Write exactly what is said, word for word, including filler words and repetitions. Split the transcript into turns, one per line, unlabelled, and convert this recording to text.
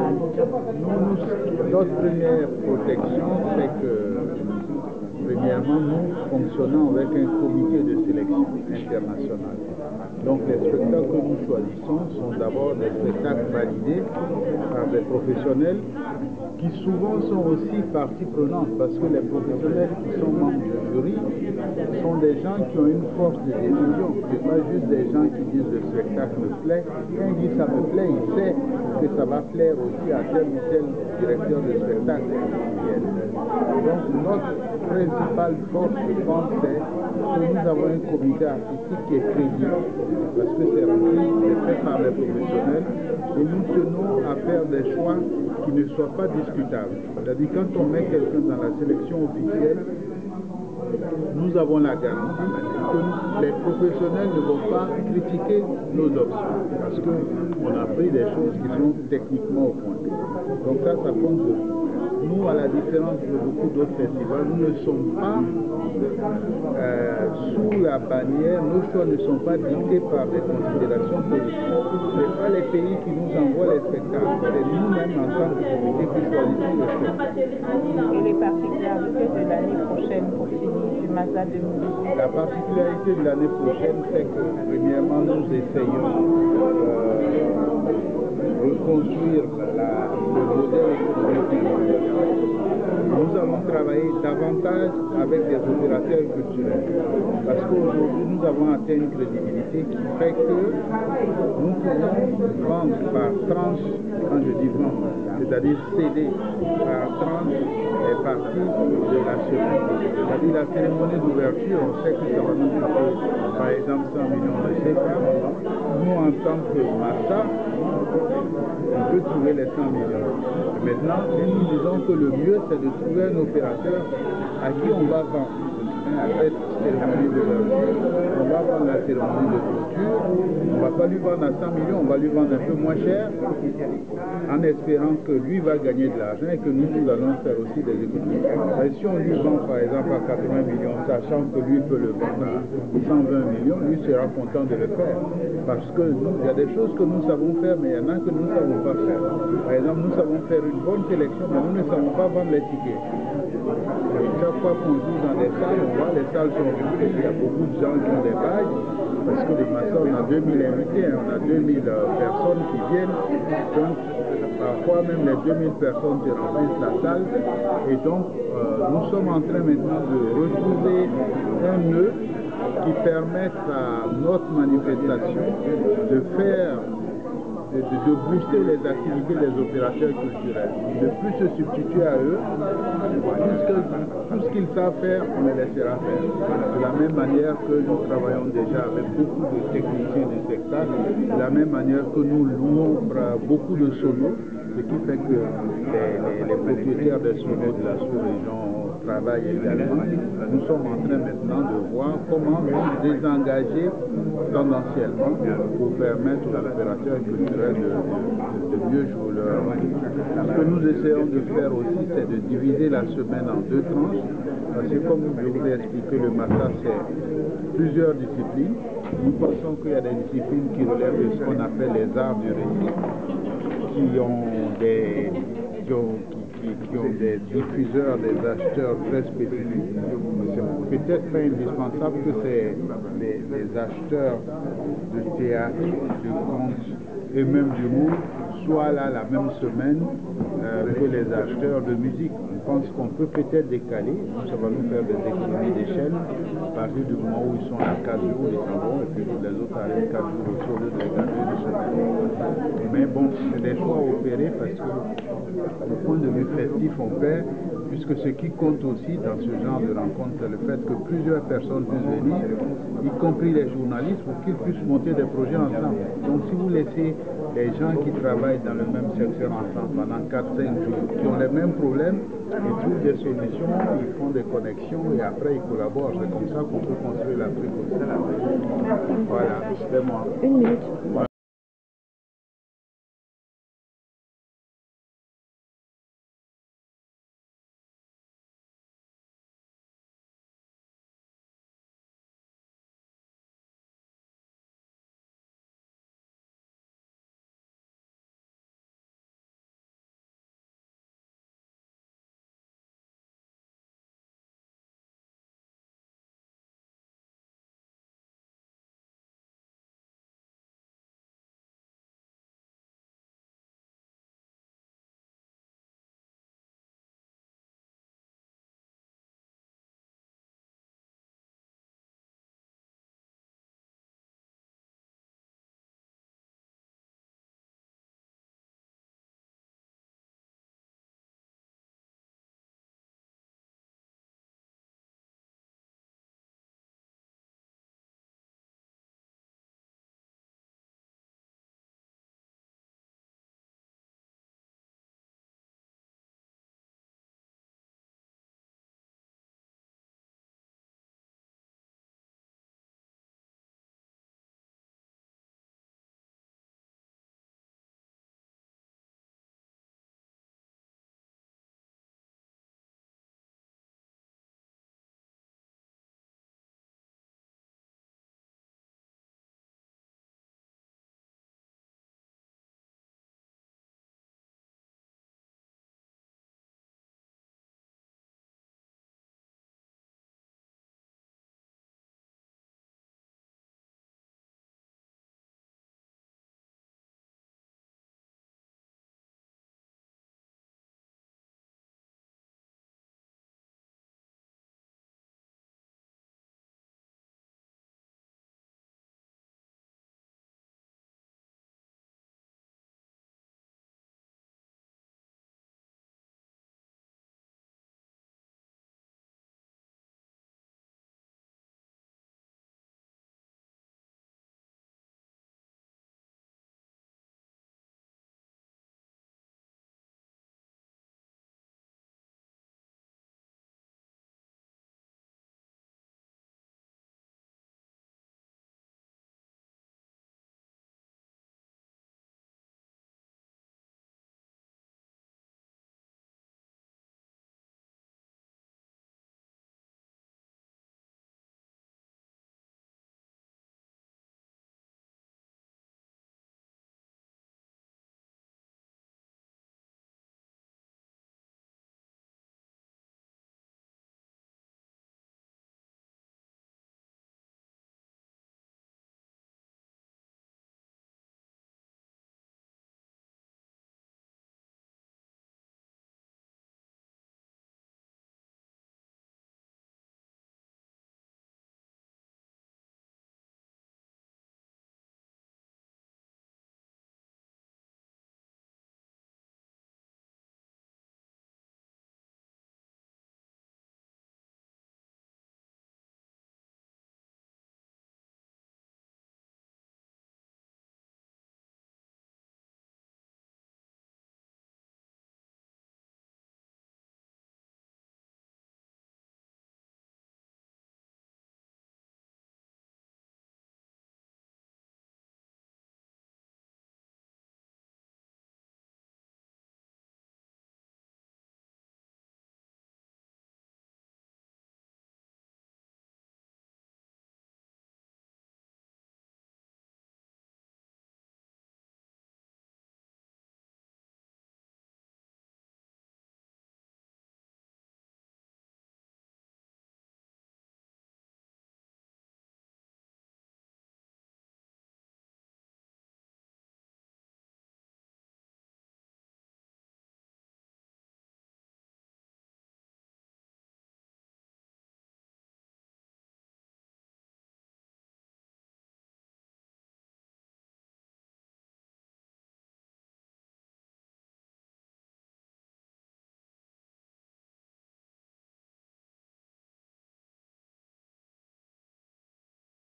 Nous, notre première protection, c'est que, premièrement, nous fonctionnons avec un comité de sélection international. Donc les spectacles que nous choisissons sont d'abord des spectacles validés par des professionnels qui souvent sont aussi partie prenante, parce que les professionnels qui sont membres du jury sont des gens qui ont une force de décision. Ce n'est pas juste des gens qui disent le spectacle me plaît. Quand il dit ça me plaît, il sait que ça va plaire aussi à tel ou tel directeur de spectacle. Donc notre principale force, je pense, c'est que nous avons un comité artistique qui est crédible, parce que c'est rempli, c'est fait par les professionnels, et nous tenons à faire des choix qui ne soient pas discutables. C'est-à-dire quand on met quelqu'un dans la sélection officielle, nous avons la garantie que les professionnels ne vont pas critiquer nos options, parce qu'on a pris des choses qui sont techniquement au point. Donc ça, ça compte beaucoup. Nous, à la différence de beaucoup d'autres festivals, nous ne sommes pas euh, sous la bannière, nos choix ne sont pas dictés par des considérations politiques. Ce n'est pas les pays qui nous envoient les spectacles, c'est nous-mêmes en tant que comité qui choisissons les spectacles.
Et les particularités de l'année prochaine pour finir du Mazza deux mille dix-huit?
La particularité de l'année prochaine, c'est que premièrement, nous essayons de euh, reconstruire la, le modèle économique. Nous allons travailler davantage avec des opérateurs culturels, parce qu'aujourd'hui nous avons atteint une crédibilité qui fait que nous pouvons vendre par tranche, quand je dis vendre, c'est-à-dire céder par tranche les parties de la semaine. C'est-à-dire la cérémonie d'ouverture, on sait que ça va nous coûter par exemple cent millions de C F A. Nous, en tant que Massa, on peut trouver les cent millions. Maintenant, nous disons que le mieux, c'est de trouver un opérateur à qui on va vendre cette cérémonie d'ouverture, on va vendre la cérémonie de clôture, on ne va pas lui vendre à cent millions, on va lui vendre un peu moins cher, en espérant que lui va gagner de l'argent et que nous, nous allons faire aussi des économies. Et si on lui vend par exemple à quatre-vingts millions, sachant que lui peut le vendre à cent vingt millions, lui sera content de le faire. Parce que nous, il y a des choses que nous savons faire, mais il y en a que nous ne savons pas faire. Par exemple, nous savons faire une bonne sélection, mais nous ne savons pas vendre les tickets. Chaque fois qu'on joue dans des salles, on voit les salles sont remplies. Il y a beaucoup de gens qui ont des badges, parce que le Massa, on a deux mille invités, on a deux mille personnes qui viennent. Donc, parfois même les deux mille personnes qui remplissent la salle. Et donc, euh, nous sommes en train maintenant de retrouver un nœud qui permette à notre manifestation de faire De, de, de booster les activités des opérateurs culturels, de plus se substituer à eux, puisque tout ce qu'ils savent faire, on les laissera faire. De la même manière que nous travaillons déjà avec beaucoup de techniciens du spectacle, de la même manière que nous louons beaucoup de solos, ce qui fait que les, les, les propriétaires des solos de la sous-région travaillent également. Nous sommes en train maintenant de voir comment nous désengager tendanciellement pour permettre aux opérateurs culturels de, de, de mieux jouer leur rôle. Ce que nous essayons de faire aussi, c'est de diviser la semaine en deux tranches. Parce que comme je vous ai expliqué, le Massa, c'est plusieurs disciplines. Nous pensons qu'il y a des disciplines qui relèvent de ce qu'on appelle les arts du récit, qui ont des, qui ont, qui, qui ont des diffuseurs, des acheteurs très spécifiques. C'est peut-être pas indispensable que c'est les, les acheteurs de théâtre, de contes et même d'humour soient là la même semaine euh, que les acheteurs de musique. On pense qu'on peut peut-être décaler, ça va nous faire des économies d'échelle à partir du moment où ils sont là quatre jours, ils s'en vont, et puis les autres arrivent quatre jours aussi au lieu de les garder une semaine. Mais bon, c'est des choix opérés parce que du point de vue festif, on perd, puisque ce qui compte aussi dans ce genre de rencontre, c'est le fait que plusieurs personnes puissent venir, y compris les journalistes, pour qu'ils puissent monter des projets ensemble. Donc si vous laissez les gens qui travaillent dans le même secteur ensemble pendant quatre cinq jours, qui ont les mêmes problèmes, ils trouvent des solutions, ils font des connexions et après ils collaborent. C'est comme ça qu'on peut construire l'Afrique aussi. Voilà, c'est moi.
Une minute.